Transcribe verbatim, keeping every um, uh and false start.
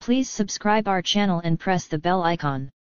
Please subscribe our channel and press the bell icon.